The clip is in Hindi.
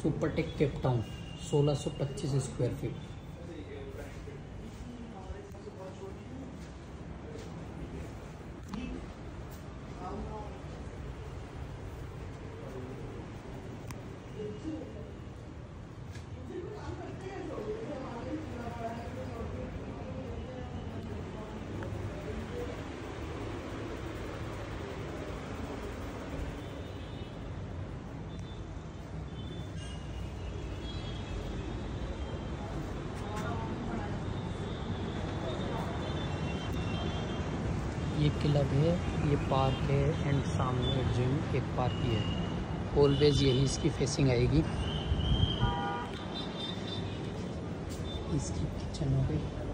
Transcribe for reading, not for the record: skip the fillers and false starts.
Supertech Cape Town 1625 square feet. ये क्लब है, ये पार्क है एंड सामने जिम, एक पार्क ही है। ऑलवेज यही इसकी फेसिंग आएगी। इसकी किचन हो गई।